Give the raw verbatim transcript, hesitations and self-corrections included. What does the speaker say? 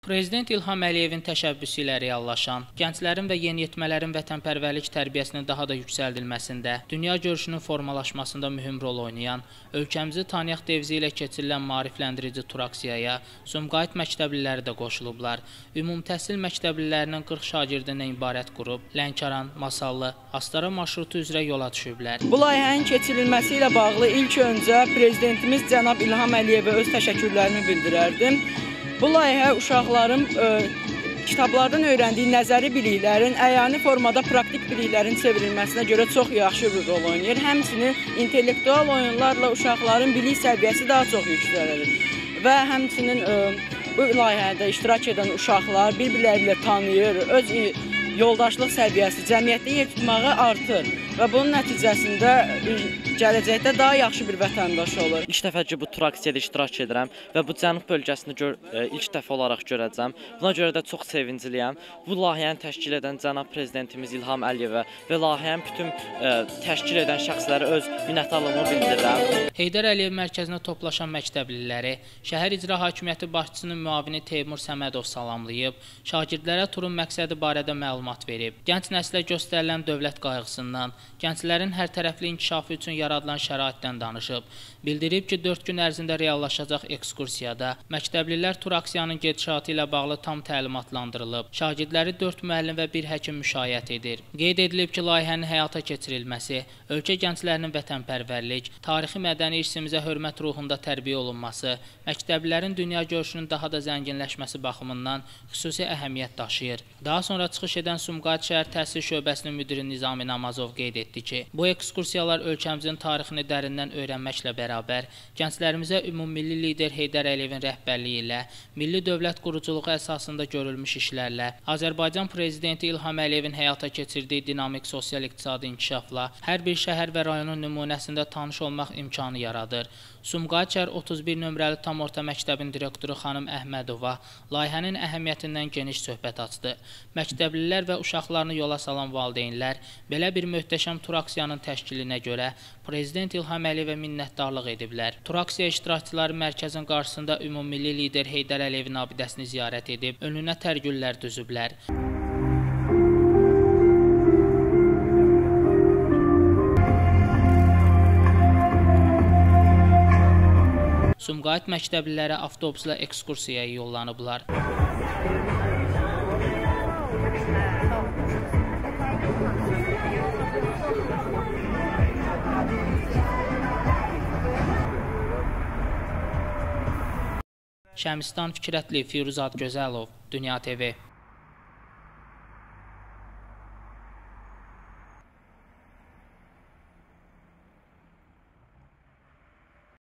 Prezident İlham Əliyevin təşəbbüsü ilə reallaşan, gənclərin və yeniyetmələrin vətənpərvərlik tərbiyəsinin daha da yüksəldilməsində, dünya görüşünün formalaşmasında mühüm rol oynayan, ölkəmizi tanıyaq devzi ilə keçirilən maarifləndirici turaksiyaya Sumqayıt məktəbliləri də qoşulublar. Ümumi təhsil məktəblilərinin qırx şagirdindən ibarət qrup Lənkəran, Masallı, Astara marşrutu üzrə yola düşüblər. Bu layihənin keçirilməsi ilə bağlı ilk öncə Prezidentimiz cənab İlham Əliyevə öz təşəkkürlərimi bildirərdim. Bu layihə uşaqların ə, kitablardan öyrəndiyi nəzəri biliklərin əyani formada praktik biliklərin çevrilməsinə görə çox yaxşı bir rol oynayır. Həmçinin intellektual oyunlarla uşaqların bilik səviyyəsi daha çox yüksəlir. Və həmçinin ə, bu layihədə iştirak edən uşaqlar bir-birləri ilə tanıyır, öz yoldaşlıq səviyyəsi, cəmiyyətdə yer tutmağı artır və bunun nəticəsində gələcəkdə daha yaxşı bir vətəndaş olur. İlk dəfə ki, bu turaksiyada iştirak edirəm və bu cənub bölgəsini gör, ilk dəfə olaraq görəcəm. Buna görə də çox sevincliyəm. Bu layihəni təşkil edən cənab Prezidentimiz İlham Əliyevə və layihəni bütün ə, təşkil edən şəxslərə öz minnətdarlığımı bildirirəm. Heydər Əliyev mərkəzinə toplaşan məktəbliləri şəhər icra hakimiyyəti başçısının müavini Teymur Səmədov salamlayıb, şagirdlərə turun məqsədi barədə məlumat verib. Gənc nəslə göstərilən dövlət qayğısından, gənclərin hər tərəfli inkişafı üçün yaradılan şəraitdən danışıb. Bildirib ki, dörd gün ərzində reallaşacaq ekskursiyada məktəblilər turaksiyanın gedişatı ilə bağlı tam təlimatlandırılıb. Şagirdləri dörd müəllim və bir həkim müşayiət edir. Qeyd edilib ki, layihənin həyata keçirilməsi, ölkə gənclərinin vətənpərvərlik, tarixi mədəni irsimizə hörmət ruhunda tərbiyə olunması, məktəblilərin dünya görüşünün daha da zənginləşməsi baxımından xüsusi əhəmiyyət daşıyır. Daha sonra çıxış edən Sumqayıt şəhər təhsil şöbəsinin müdiri Nizami Namazov qeyd etdi ki, bu ekskursiyalar ölkəmizin tarixini dərindən öyrənməklə bərabər, gənclərimizə ümummilli lider Heydər Əliyevin rəhbərliyi ilə, milli dövlət quruculuğu əsasında görülmüş işlərlə, Azərbaycan Prezidenti İlham Əliyevin həyata keçirdiyi dinamik sosial-iqtisadi inkişafla hər bir şəhər və rayonun nümunəsində tanış olmaq imkanı yaradır. Sumqayıt şəhər otuz bir nömrəli tam orta məktəbin direktoru xanım Əhmədova layihənin əhəmiyyətindən geniş söhbət açdı. Məktəblilər və uşaqlarını yola salan valideynlər belə bir möhtəşəm turaksiyanın təşkilinə görə Prezident İlham Əliyevə minnətdarlıq ediblər. Turaksiya iştirakçıları mərkəzin qarşısında ümummilli lider Heydər Əliyevin abidəsini ziyarət edib, önünə tərgüllər düzüblər. Sumqayıt məktəbliləri avtobusla ekskursiyaya yollanıblar. Şəmistan Fikrətli, Firuzad Gözəlov, Dünya T V.